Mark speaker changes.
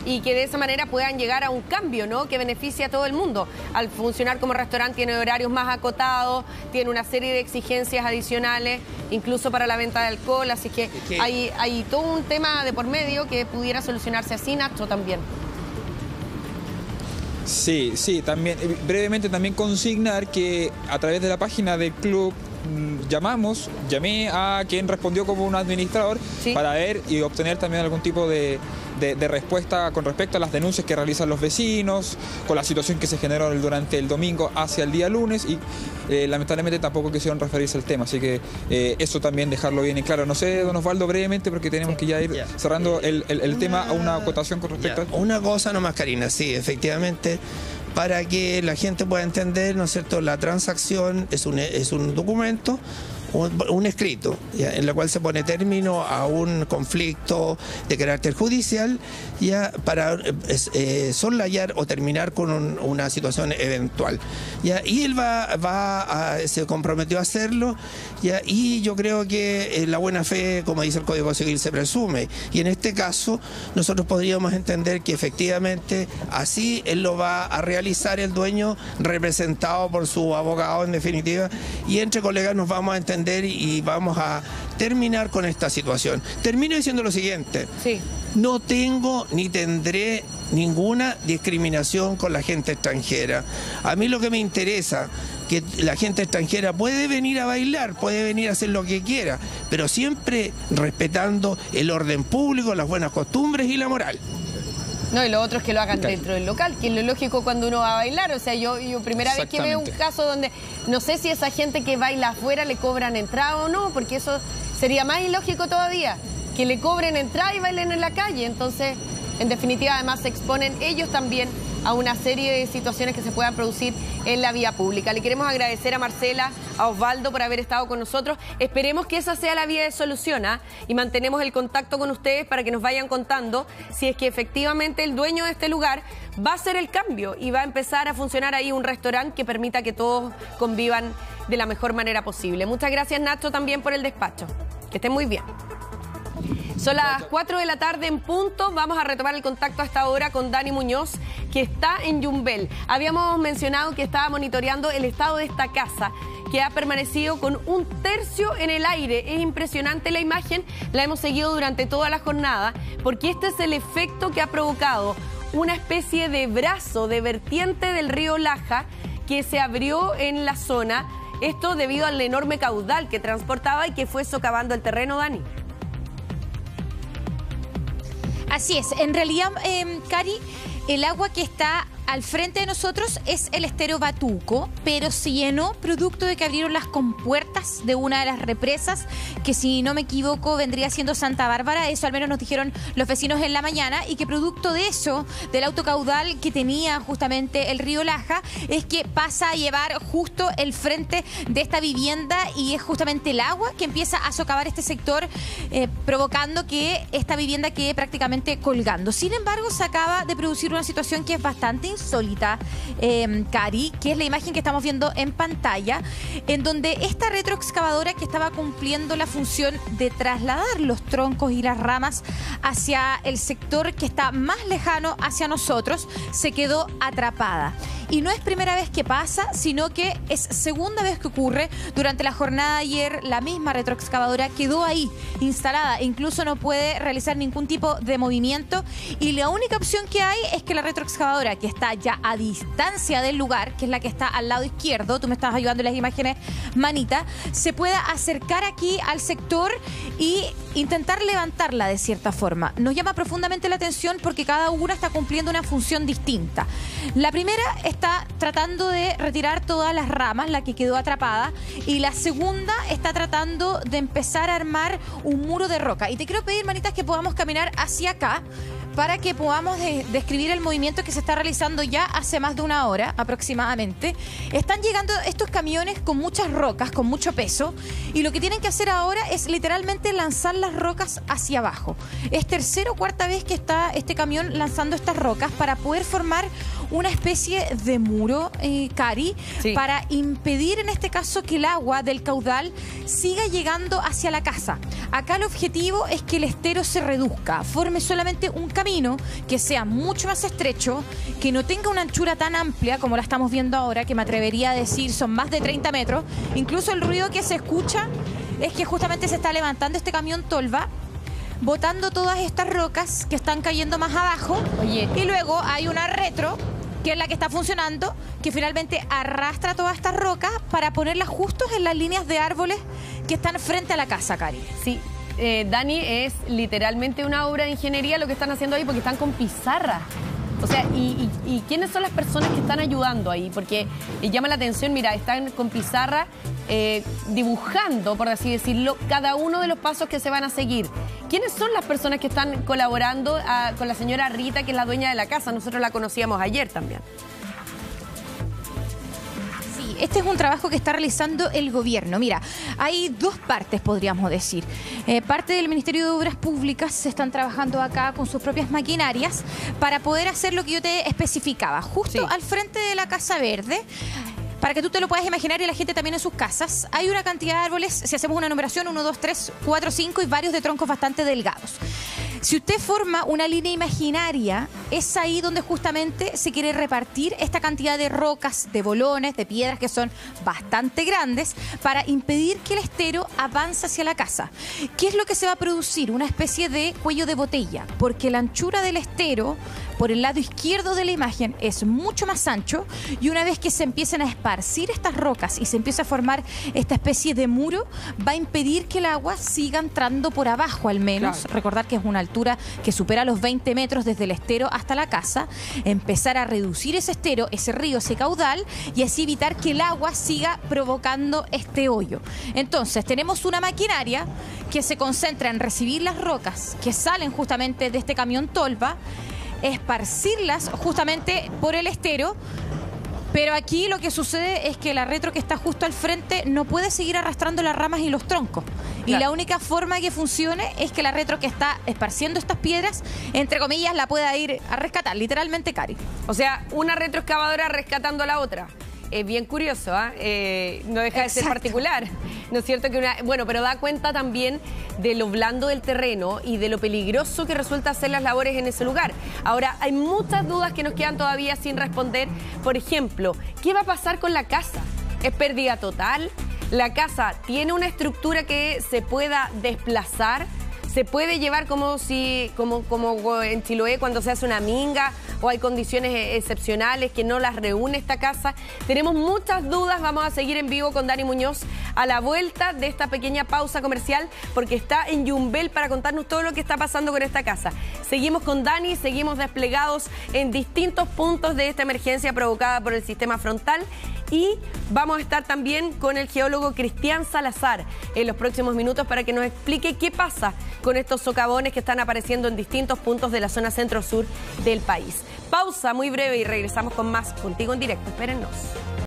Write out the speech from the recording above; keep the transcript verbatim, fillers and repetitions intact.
Speaker 1: y que de esa manera puedan llegar a un cambio, ¿no?, que beneficie a todo el mundo. Al funcionar como restaurante tiene horarios más acotados, tiene una serie de exigencias adicionales, incluso para la venta de alcohol, así que
Speaker 2: ¿Qué?
Speaker 1: hay, hay todo un tema de por medio que pudiera solucionarse así, Nacho, también.
Speaker 3: Sí, sí, también, brevemente también consignar que a través de la página del club mmm, llamamos, llamé a quien respondió como un administrador, ¿sí?, para ver y obtener también algún tipo de, de, de respuesta con respecto a las denuncias que realizan los vecinos, con la situación que se generó durante el domingo hacia el día lunes y eh, lamentablemente tampoco quisieron referirse al tema, así que eh, eso también dejarlo bien en claro. No sé, don Osvaldo, brevemente, porque tenemos sí. que ya ir yeah. cerrando el, el, el una... tema a una acotación con respecto
Speaker 2: yeah.
Speaker 3: a...
Speaker 2: Una cosa nomás, Karina, sí, efectivamente, para que la gente pueda entender, ¿no es cierto?, la transacción es un, es un documento, un, un escrito, ¿ya?, en la cual se pone término a un conflicto de carácter judicial, ya, para eh, soslayar o terminar con un, una situación eventual, ya, y él va, va a, se comprometió a hacerlo, ya, y yo creo que eh, la buena fe, como dice el Código Civil, se presume, y en este caso nosotros podríamos entender que efectivamente así él lo va a realizar, el dueño, representado por su abogado en definitiva, y entre colegas nos vamos a entender y vamos a terminar con esta situación. Termino diciendo lo siguiente.
Speaker 1: Sí.
Speaker 2: No tengo ni tendré ninguna discriminación con la gente extranjera. A mí lo que me interesa, que la gente extranjera puede venir a bailar, puede venir a hacer lo que quiera, pero siempre respetando el orden público, las buenas costumbres y la moral.
Speaker 1: No, y lo otro es que lo hagan dentro del local, que es lo lógico cuando uno va a bailar. O sea, yo, yo primera vez que veo un caso donde no sé si esa gente que baila afuera le cobran entrada o no, porque eso sería más ilógico todavía, que le cobren entrada y bailen en la calle. Entonces, en definitiva, además se exponen ellos también a una serie de situaciones que se puedan producir en la vía pública. Le queremos agradecer a Marcela, a Osvaldo por haber estado con nosotros. Esperemos que esa sea la vía de solución, ¿eh? Y mantenemos el contacto con ustedes para que nos vayan contando si es que efectivamente el dueño de este lugar va a hacer el cambio y va a empezar a funcionar ahí un restaurante que permita que todos convivan de la mejor manera posible. Muchas gracias, Nacho, también por el despacho. Que estén muy bien. Son las cuatro de la tarde en punto. Vamos a retomar el contacto hasta ahora con Dani Muñoz, que está en Yumbel. Habíamos mencionado que estaba monitoreando el estado de esta casa, que ha permanecido con un tercio en el aire. Es impresionante la imagen, la hemos seguido durante toda la jornada, porque este es el efecto que ha provocado una especie de brazo, de vertiente del río Laja, que se abrió en la zona. Esto debido al enorme caudal que transportaba y que fue socavando el terreno, Dani.
Speaker 4: Así es, en realidad, eh, Cari, el agua que está al frente de nosotros es el estero Batuco, pero se llenó producto de que abrieron las compuertas de una de las represas, que si no me equivoco vendría siendo Santa Bárbara. Eso al menos nos dijeron los vecinos en la mañana, y que producto de eso, del alto caudal que tenía justamente el río Laja, es que pasa a llevar justo el frente de esta vivienda, y es justamente el agua que empieza a socavar este sector, eh, provocando que esta vivienda quede prácticamente colgando. Sin embargo, se acaba de producir una situación que es bastante insólita, eh, Cari, que es la imagen que estamos viendo en pantalla, en donde esta retroexcavadora que estaba cumpliendo la función de trasladar los troncos y las ramas hacia el sector que está más lejano hacia nosotros, se quedó atrapada. Y no es primera vez que pasa, sino que es segunda vez que ocurre. Durante la jornada de ayer, la misma retroexcavadora quedó ahí, instalada. Incluso no puede realizar ningún tipo de movimiento. Y la única opción que hay es que la retroexcavadora, que está ya a distancia del lugar, que es la que está al lado izquierdo, tú me estabas ayudando en las imágenes, Manita, se pueda acercar aquí al sector y intentar levantarla de cierta forma. Nos llama profundamente la atención porque cada una está cumpliendo una función distinta. La primera está tratando de retirar todas las ramas, la que quedó atrapada, y la segunda está tratando de empezar a armar un muro de roca. Y te quiero pedir, Manitas, que podamos caminar hacia acá para que podamos de describir el movimiento que se está realizando ya hace más de una hora aproximadamente. Están llegando estos camiones con muchas rocas, con mucho peso, y lo que tienen que hacer ahora es literalmente lanzar las rocas hacia abajo. Es tercera o cuarta vez que está este camión lanzando estas rocas para poder formar una especie de muro, eh, Cari, sí. para impedir en este caso que el agua del caudal siga llegando hacia la casa. Acá el objetivo es que el estero se reduzca, forme solamente un camino que sea mucho más estrecho, que no tenga una anchura tan amplia como la estamos viendo ahora, que me atrevería a decir son más de treinta metros. Incluso el ruido que se escucha es que justamente se está levantando este camión tolva, botando todas estas rocas que están cayendo más abajo. Oye. Y luego hay una retro, que es la que está funcionando, que finalmente arrastra todas estas rocas para ponerlas justos en las líneas de árboles que están frente a la casa, Cari.
Speaker 1: Sí, eh, Dani, es literalmente una obra de ingeniería lo que están haciendo ahí, porque están con pizarra. O sea, y, y, y ¿quiénes son las personas que están ayudando ahí? Porque eh, llama la atención, mira, están con pizarra eh, dibujando, por así decirlo, cada uno de los pasos que se van a seguir. ¿Quiénes son las personas que están colaborando a, con la señora Rita, que es la dueña de la casa? Nosotros la conocíamos ayer también.
Speaker 4: Este es un trabajo que está realizando el gobierno. Mira, hay dos partes, podríamos decir. Eh, parte del Ministerio de Obras Públicas se están trabajando acá con sus propias maquinarias para poder hacer lo que yo te especificaba. Justo sí. al frente de la Casa Verde, para que tú te lo puedas imaginar y la gente también en sus casas, hay una cantidad de árboles, si hacemos una numeración, uno, dos, tres, cuatro, cinco y varios de troncos bastante delgados. Si usted forma una línea imaginaria, es ahí donde justamente se quiere repartir esta cantidad de rocas, de bolones, de piedras que son bastante grandes para impedir que el estero avance hacia la casa. ¿Qué es lo que se va a producir? Una especie de cuello de botella, porque la anchura del estero por el lado izquierdo de la imagen es mucho más ancho, y una vez que se empiecen a esparcir estas rocas y se empieza a formar esta especie de muro, va a impedir que el agua siga entrando por abajo al menos. Claro. Recordar que es una altura que supera los veinte metros desde el estero hasta la casa, empezar a reducir ese estero, ese río, ese caudal, y así evitar que el agua siga provocando este hoyo. Entonces tenemos una maquinaria que se concentra en recibir las rocas que salen justamente de este camión tolva, esparcirlas justamente por el estero. Pero aquí lo que sucede es que la retro que está justo al frente no puede seguir arrastrando las ramas y los troncos. Claro. Y la única forma que funcione es que la retro que está esparciendo estas piedras, entre comillas, la pueda ir a rescatar, literalmente, Cari.
Speaker 1: O sea, una retroexcavadora rescatando a la otra. Es bien curioso, ¿eh? ¿eh? No deja de Exacto. ser particular. ¿No es cierto? que una, Bueno, pero da cuenta también de lo blando del terreno y de lo peligroso que resulta hacer las labores en ese lugar. Ahora, hay muchas dudas que nos quedan todavía sin responder. Por ejemplo, ¿qué va a pasar con la casa? ¿Es pérdida total? ¿La casa tiene una estructura que se pueda desplazar? ¿Se puede llevar como si como, como en Chiloé cuando se hace una minga o hay condiciones excepcionales que no las reúne esta casa? Tenemos muchas dudas, vamos a seguir en vivo con Dani Muñoz a la vuelta de esta pequeña pausa comercial, porque está en Yumbel para contarnos todo lo que está pasando con esta casa. Seguimos con Dani, seguimos desplegados en distintos puntos de esta emergencia provocada por el sistema frontal. Y vamos a estar también con el geólogo Cristian Salazar en los próximos minutos para que nos explique qué pasa con estos socavones que están apareciendo en distintos puntos de la zona centro-sur del país. Pausa muy breve y regresamos con más Contigo en Directo. Espérennos.